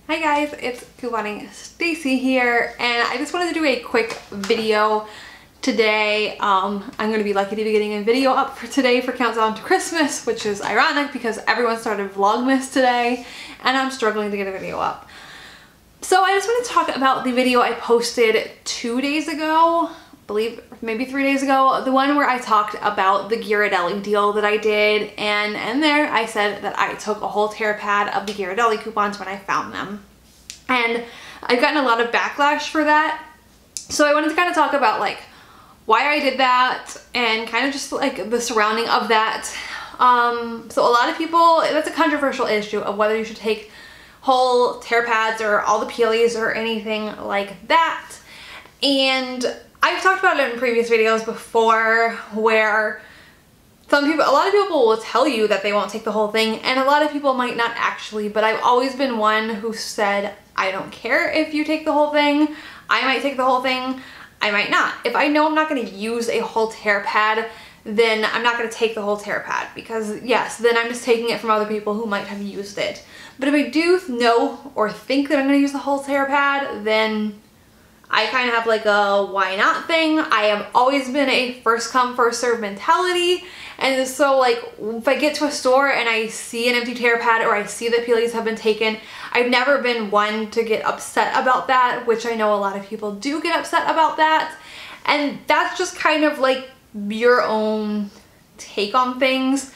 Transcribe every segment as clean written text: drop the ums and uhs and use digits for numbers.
Hi guys, it's Couponing Stacy here, and I just wanted to do a quick video today. I'm going to be lucky to be getting a video up for today for Countdown to Christmas, which is ironic because everyone started Vlogmas today, and I'm struggling to get a video up. So I just want to talk about the video I posted 2 days ago, I believe maybe 3 days ago, the one where I talked about the Ghirardelli deal that I did, and there I said that I took a whole tear pad of the Ghirardelli coupons when I found them. And I've gotten a lot of backlash for that. So I wanted to kind of talk about like why I did that and kind of just like the surrounding of that. So a lot of people, that's a controversial issue of whether you should take whole tear pads or all the peelies or anything like that. And I've talked about it in previous videos before where a lot of people will tell you that they won't take the whole thing, and a lot of people might not actually, but I've always been one who said, I don't care if you take the whole thing. I might take the whole thing, I might not. If I know I'm not going to use a whole tear pad, then I'm not going to take the whole tear pad, because yes, then I'm just taking it from other people who might have used it. But if I do know or think that I'm going to use the whole tear pad, then I kind of have like a why not thing. I have always been a first come first serve mentality, and so like if I get to a store and I see an empty tear pad or I see that peelies have been taken, I've never been one to get upset about that, which I know a lot of people do get upset about that, and that's just kind of like your own take on things.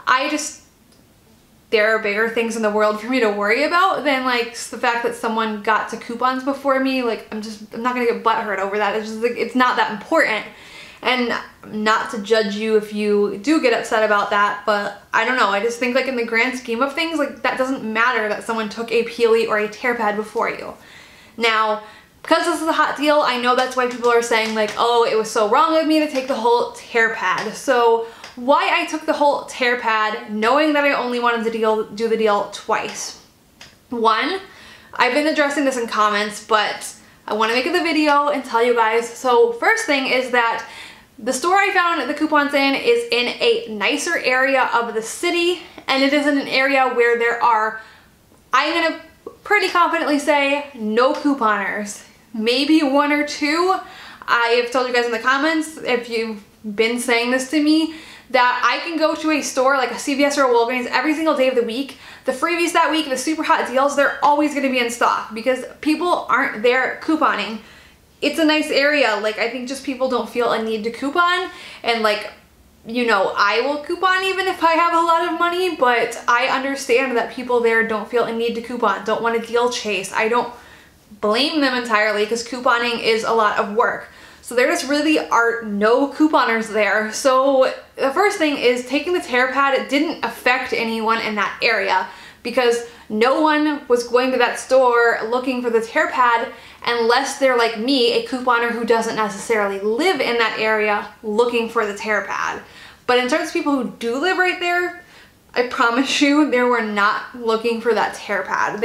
There are bigger things in the world for me to worry about than like the fact that someone got to coupons before me. Like I'm not gonna get butthurt over that. It's just like, it's not that important. And not to judge you if you do get upset about that, but I don't know. I just think like in the grand scheme of things, like that doesn't matter that someone took a peely or a tear pad before you. Now, because this is a hot deal, I know that's why people are saying like, oh, it was so wrong of me to take the whole tear pad. So why I took the whole tear pad, knowing that I only wanted to do the deal twice. One, I've been addressing this in comments, but I want to make the video and tell you guys. So first thing is that the store I found the coupons in is in a nicer area of the city, and it is in an area where there are, I'm gonna pretty confidently say, no couponers. Maybe one or two. I have told you guys in the comments, if you've been saying this to me, that I can go to a store like a CVS or a Walgreens every single day of the week. The freebies that week, the super hot deals, they're always going to be in stock because people aren't there couponing. It's a nice area. Like, I think just people don't feel a need to coupon, and like, you know, I will coupon even if I have a lot of money, but I understand that people there don't feel a need to coupon, don't want to deal chase. I don't blame them entirely because couponing is a lot of work. So there just really are no couponers there. So the first thing is taking the tear pad, it didn't affect anyone in that area because no one was going to that store looking for the tear pad unless they're like me, a couponer who doesn't necessarily live in that area looking for the tear pad. But in terms of people who do live right there, I promise you they were not looking for that tear pad.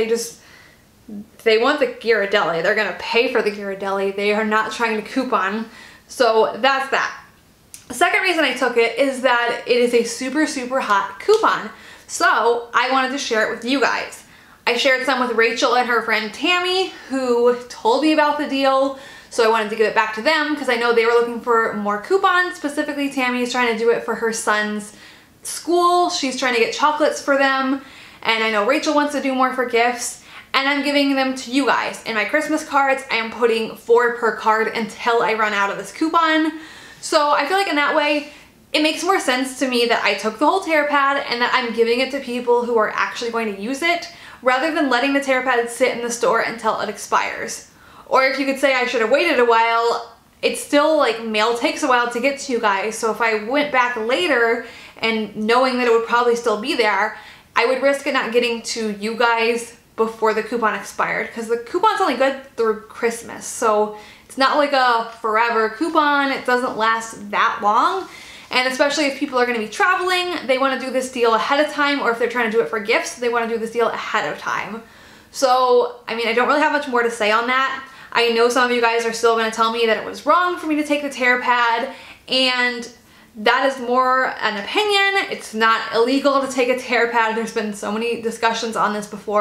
They want the Ghirardelli. They're gonna pay for the Ghirardelli. They are not trying to coupon. So that's that. The second reason I took it is that it is a super, super hot coupon. So I wanted to share it with you guys. I shared some with Rachel and her friend Tammy, who told me about the deal. So I wanted to give it back to them because I know they were looking for more coupons. Specifically, Tammy is trying to do it for her son's school. She's trying to get chocolates for them. And I know Rachel wants to do more for gifts. And I'm giving them to you guys. In my Christmas cards, I am putting 4 per card until I run out of this coupon. So I feel like in that way, it makes more sense to me that I took the whole tear pad and that I'm giving it to people who are actually going to use it, rather than letting the tear pad sit in the store until it expires. Or if you could say I should have waited a while, it's still like mail takes a while to get to you guys. So if I went back later and knowing that it would probably still be there, I would risk it not getting to you guys before the coupon expired, because the coupon's only good through Christmas, so it's not like a forever coupon. It doesn't last that long, and especially if people are going to be traveling, they want to do this deal ahead of time, or if they're trying to do it for gifts, they want to do this deal ahead of time. So I mean, I don't really have much more to say on that. I know some of you guys are still going to tell me that it was wrong for me to take the tear pad, and that is more an opinion. It's not illegal to take a tear pad. There's been so many discussions on this before. It's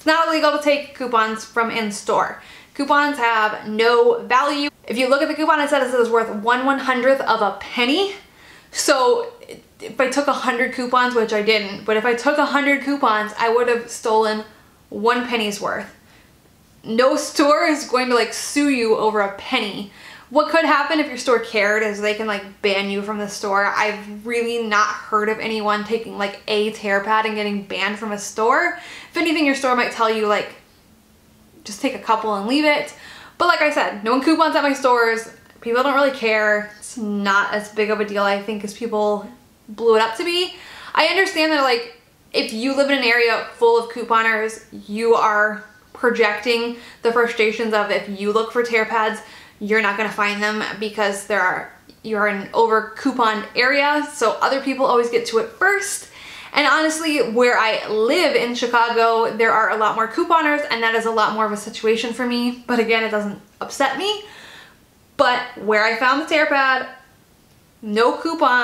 It's not illegal to take coupons from in-store. Coupons have no value. If you look at the coupon, it says it is worth 1/100th of a penny. So if I took 100 coupons, which I didn't, but if I took 100 coupons, I would have stolen 1 penny's worth. No store is going to like sue you over a penny. What could happen if your store cared is they can like ban you from the store. I've really not heard of anyone taking like a tear pad and getting banned from a store. If anything, your store might tell you like, just take a couple and leave it. But like I said, no coupons at my stores. People don't really care. It's not as big of a deal, I think, as people blew it up to be. I understand that like, if you live in an area full of couponers, you are projecting the frustrations of if you look for tear pads, you're not gonna find them because you're in an over couponed area, so other people always get to it first. And honestly, where I live in Chicago, there are a lot more couponers, and that is a lot more of a situation for me. But again, it doesn't upset me. But where I found the tear pad, no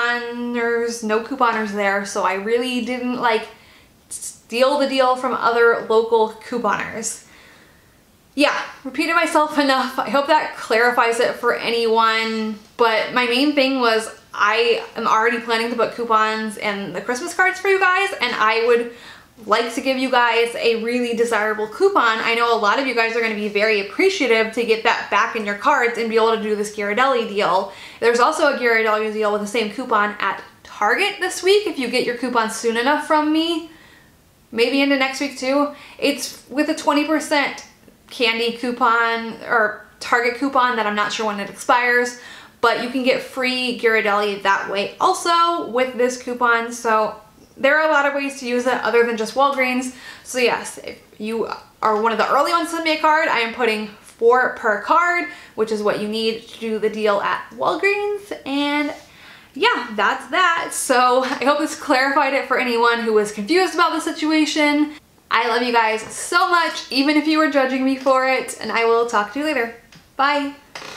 couponers there, so I really didn't like steal the deal from other local couponers. Yeah, repeated myself enough. I hope that clarifies it for anyone. But my main thing was I am already planning to put coupons and the Christmas cards for you guys, and I would like to give you guys a really desirable coupon. I know a lot of you guys are going to be very appreciative to get that back in your cards and be able to do this Ghirardelli deal. There's also a Ghirardelli deal with the same coupon at Target this week if you get your coupon soon enough from me. Maybe into next week too. It's with a 20% candy coupon or Target coupon that I'm not sure when it expires, but you can get free Ghirardelli that way also with this coupon. So there are a lot of ways to use it other than just Walgreens. So yes, if you are one of the early ones to send me a card, I am putting 4 per card, which is what you need to do the deal at Walgreens. And yeah, that's that. So I hope this clarified it for anyone who was confused about the situation. I love you guys so much, even if you were judging me for it, and I will talk to you later. Bye.